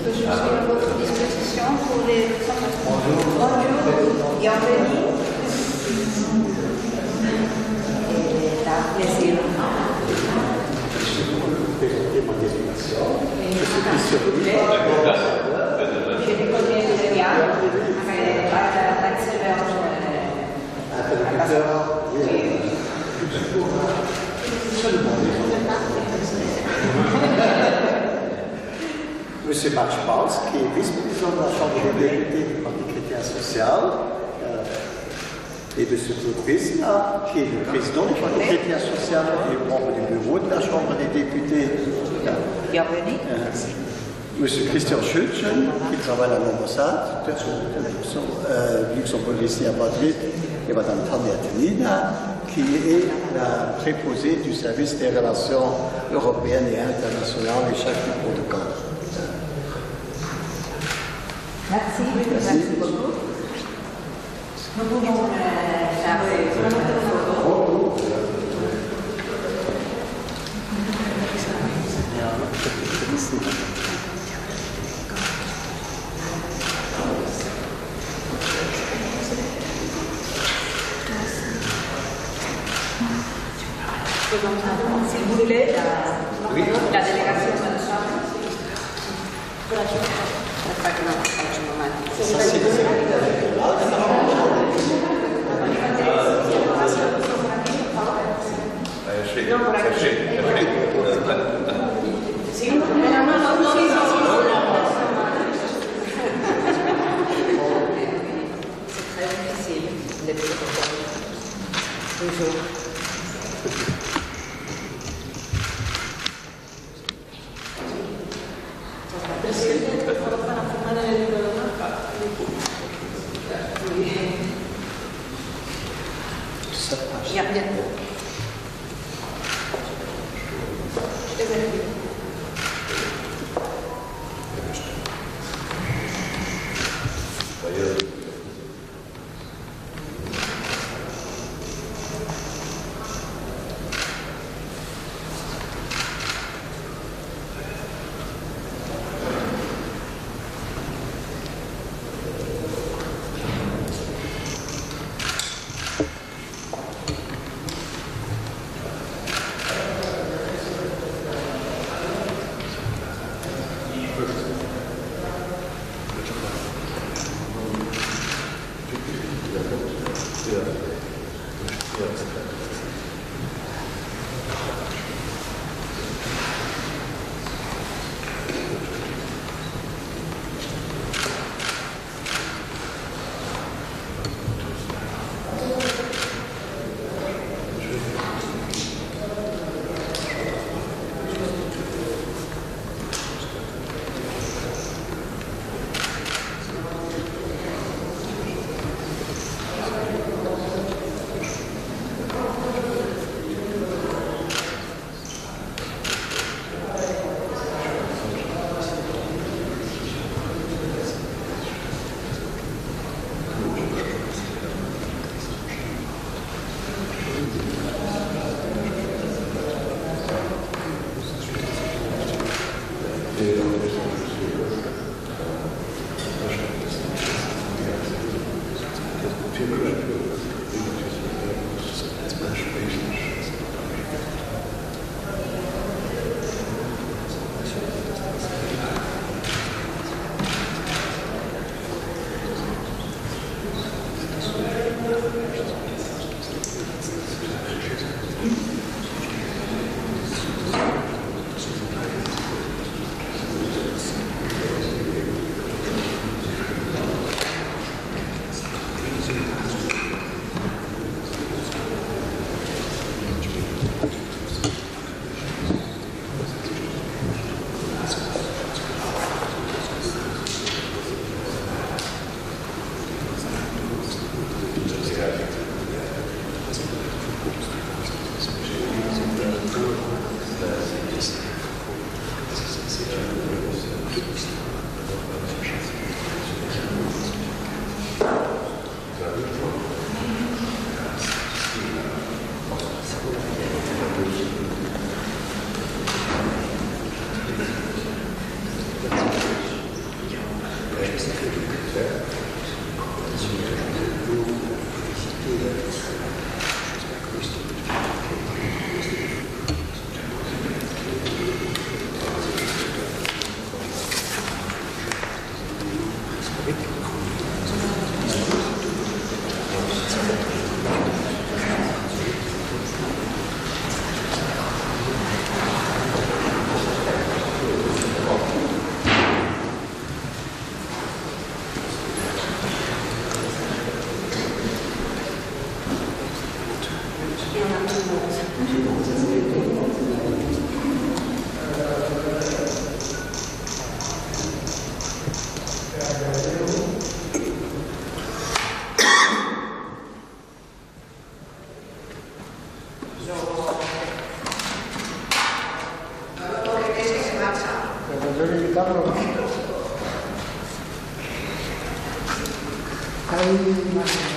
Je suis à votre disposition pour les présentations. Bonjour, bienvenue. Et un plaisir. Je les connais très bien. Monsieur Marc Spals, qui est vice-président de la Chambre des députés du Parti chrétien social, et M. Claude Wissner, qui est le président du Parti chrétien social et membre du bureau de la Chambre des députés. Bienvenue. Monsieur Christian Schützen, qui travaille à l'ambassade Luxembourg ici à Madrid, et Mme Tania Tenina, qui est la préposée du service des relations européennes et internationales et chef du protocole. Merci beaucoup. Nous pouvons faire une photo. Si vous voulez, la délégation de la Chambre. C'est très difficile d'être toujours. Hay